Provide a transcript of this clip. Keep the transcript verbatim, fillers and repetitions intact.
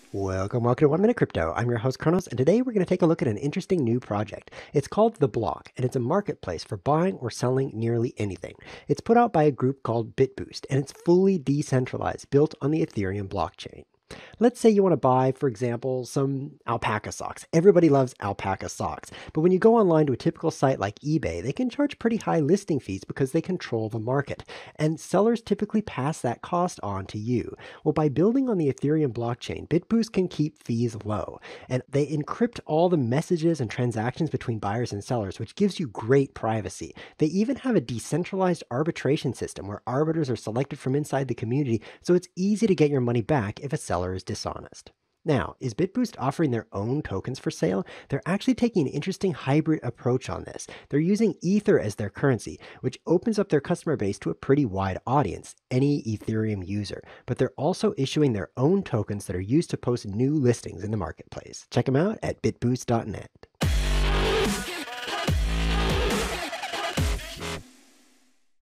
Welcome, welcome to One Minute Crypto. I'm your host, Kronos, and today we're going to take a look at an interesting new project. It's called The Block, and it's a marketplace for buying or selling nearly anything. It's put out by a group called BitBoost, and it's fully decentralized, built on the Ethereum blockchain. Let's say you want to buy, for example, some alpaca socks. Everybody loves alpaca socks, but when you go online to a typical site like eBay, they can charge pretty high listing fees because they control the market, and sellers typically pass that cost on to you. Well, by building on the Ethereum blockchain, BitBoost can keep fees low, and they encrypt all the messages and transactions between buyers and sellers, which gives you great privacy. They even have a decentralized arbitration system where arbiters are selected from inside the community, so it's easy to get your money back if a seller is dishonest. Now, is BitBoost offering their own tokens for sale? They're actually taking an interesting hybrid approach on this. They're using Ether as their currency, which opens up their customer base to a pretty wide audience, any Ethereum user. But they're also issuing their own tokens that are used to post new listings in the marketplace. Check them out at bitboost dot net.